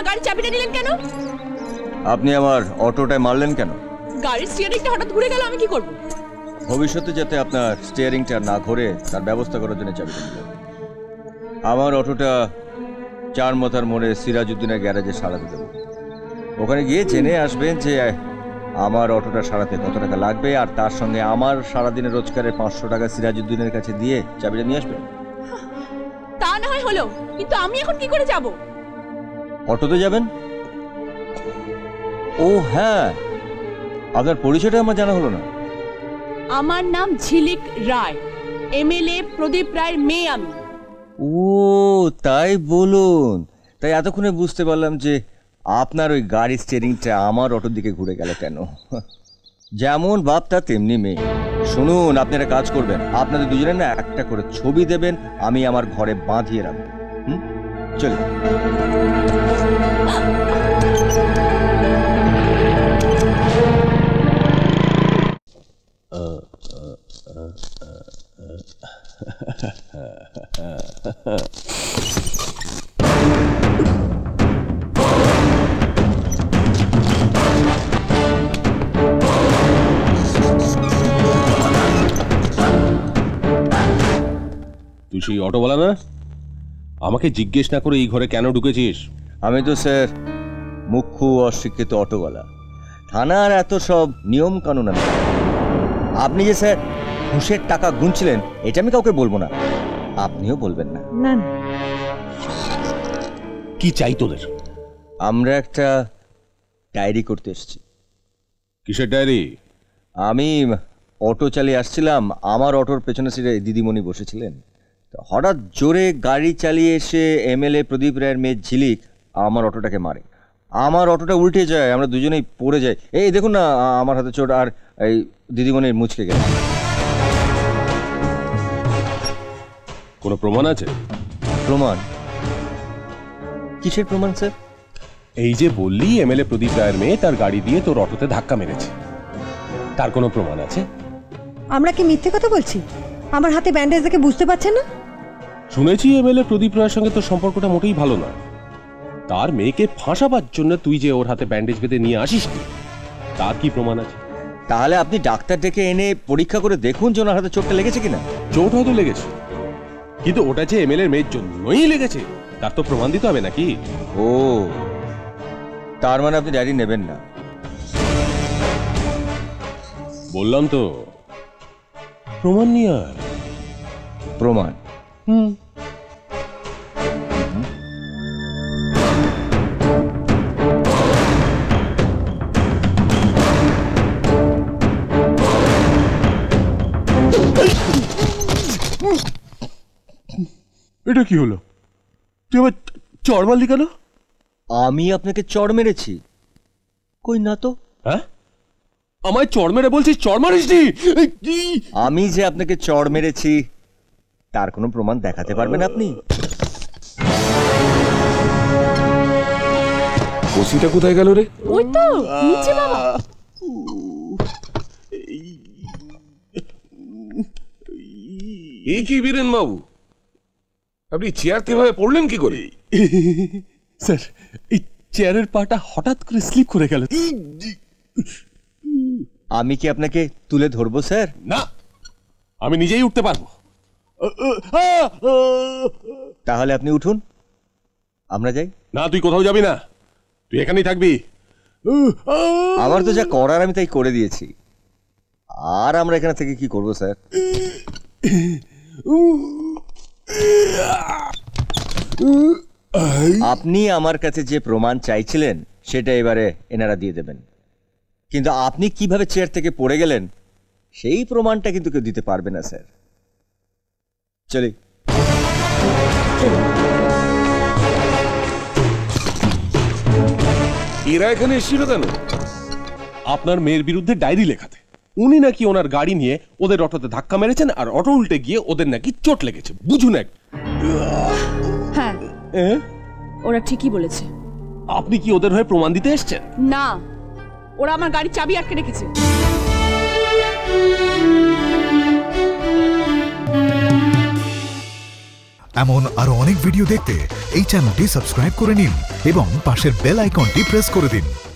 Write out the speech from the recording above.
গাড়ির চাবিটা নিলেন কেন? আপনি আমার অটোটায় মারলেন কেন? গাড়ির স্টিয়ারিংটা হঠাৎ ঘুরে গেল, আমি কি করব? ভবিষ্যতে যাতে আপনার স্টিয়ারিংটা না ঘোরে তার ব্যবস্থা করার জন্য চাবিটা নিলাম। আমার অটোটা চারমাথার মোড়ে সিরাজউদ্দিনের গ্যারেজে সারাতে দেবো। ওখানে গিয়ে জেনে আসবেন যে আমার অটোটা সারাতে কত টাকা লাগবে, আর তার সঙ্গে আমার সারাদিনের রোজগারের 500 টাকা সিরাজউদ্দিনের কাছে দিয়ে চাবিটা নিয়ে আসবেন। তা না হয় হলো, কিন্তু আমি এখন কি করে যাব? অটোতে যাবেন? ও হ্যাঁ, আপনার পরিচয়টা আমার জানা হলো না। আমার নাম ঝিলিক রায়, এমএলএ প্রদীপ রায়ের মেয়ে আমি। ও তাই বলুন। তাই এতক্ষণে বুঝতে পারলাম যে আপনার ওই গাড়ির স্টিয়ারিংটা আমার অটোর দিকে ঘুরে গেল কেন। যেমন বাপটা তেমনি মেয়ে। শুনুন, আপনি একটা কাজ করবেন, আপনাদের দুজনে না একটা করে ছবি দেবেন, আমি আমার ঘরে বাঁধিয়ে রাখবো। চলুন। তুই সেই অটোওয়ালা না? আমাকে জিজ্ঞেস না করে এই ঘরে কেন ঢুকেছিস? আমি তো স্যার মুখ্য অশিক্ষিত অটোওয়ালা, থানার এত সব নিয়ম কানুন আমি। আপনি যে স্যার ঘুষের টাকা গুনছিলেন এটা আমি কাউকে বলবো না, আপনিও বলবেন না। না, কি চাই তোদের? আমরা একটা ডায়েরি করতে এসেছি। কিসের ডায়েরি? আমি অটো চালিয়ে আসছিলাম, আমার অটোর পেছনে সিটে দিদিমণি বসেছিলেন। হঠাৎ জোরে গাড়ি চালিয়ে এসে এমএলএ প্রদীপ রায়ের মেয়ে ঝিলিক আমার অটোটাকে মারে। আমার অটোটা উল্টে যায়, আমরা দুজনেই পড়ে যাই। এই দেখুন না আমার হাতে চোট, আর এই দিদিমণির মুচকে গেল। কোনো প্রমাণ আছে? প্রমাণ? কিসের প্রমাণ স্যার? এই যে বললি এমএলএ প্রদীপ রায়ের মেয়ে তার গাড়ি দিয়ে তোর অটোতে ধাক্কা মেরেছে, তার কোনো প্রমাণ আছে? আমরা কি মিথ্যে কথা বলছি? আমার হাতে ব্যান্ডেজ দেখে বুঝতে পারছেন না? শুনেছি এমএলএ প্রদীপ রায়ের সঙ্গে তোর সম্পর্কটা মোটেই ভালো নয়। তার মেয়েকে ফাঁসাবার জন্য তুই যে ওর হাতে ব্যান্ডেজ বেঁধে নিয়ে আসিস, তার কি প্রমাণ আছে? তাহলে আপনি ডাক্তার ডেকে এনে পরীক্ষা করে দেখুন যে ওনার হাতে চোটটা লেগেছে কিনা। চোট হয়তো লেগেছে, কিন্তু ওটা যে এমএলএ মেয়ের জন্যই লেগেছে তার তো প্রমাণ দিতে হবে নাকি? ও, তার মানে আপনি ডায়েরি নেবেন না? বললাম তো প্রমাণ নিয়ে আয়। প্রমাণ? এটা কি হলো? তুই আবার চড় মারলি কেন? আমি আপনাকে চড় মেরেছি? কই না তো। হ্যাঁ, আমায় চড় মেরে বলছিস? চড় মারিসনি? আমি যে আপনাকে চড় মেরেছি তার কোনো প্রমাণ দেখাতে পারবেন আপনি? ওসিটা কোথায় গেল রে? ওই তো নিচে বাবা। এই কি বীরেন বাবু, আপনি চেয়ার থেকে পড়লেন কি করে? স্যার, এই চেয়ারের পাটা হঠাৎ করে স্লিপ করে গেল। আমি কি আপনাকে তুলে ধরবো স্যার? না, আমি নিজেই উঠতে পারবো। তাহলে আপনি উঠুন, আমরা যাই। না, তুই কোথাও যাবি না, তুই এখানেই থাকবি। আমার তো যা করার আমি তাই করে দিয়েছি, আর আমরা এখানে থেকে কি করবো স্যার? আপনি আমার কাছে যে প্রমাণ চাইছিলেন সেটা এবারে এনারা দিয়ে দেবেন, কিন্তু আপনি কিভাবে চেয়ার থেকে পড়ে গেলেন সেই প্রমাণটা কিন্তু কেউ দিতে পারবে না স্যার। চলি। এরা এখানে এসেছিল কেন? আপনার মেয়ের বিরুদ্ধে ডায়েরি লেখাতে। উনি নাকি ওনার গাড়ি নিয়ে ওদের অটোতে ধাক্কা মেরেছেন, আর অটো উল্টে গিয়ে ওদের নাকি চোট লেগেছে। বুঝুন এক। হ্যাঁ, ওরা ঠিকই বলেছে। আপনি কি ওদের হয়ে প্রমাণ দিতে এসেছেন? না, ওরা আমার গাড়ির চাবি আটকে রেখেছে। এমন আরো অনেক ভিডিও দেখতে এই চ্যানেলটি সাবস্ক্রাইব করে নিন এবং পাশের বেল আইকনটি প্রেস করে দিন।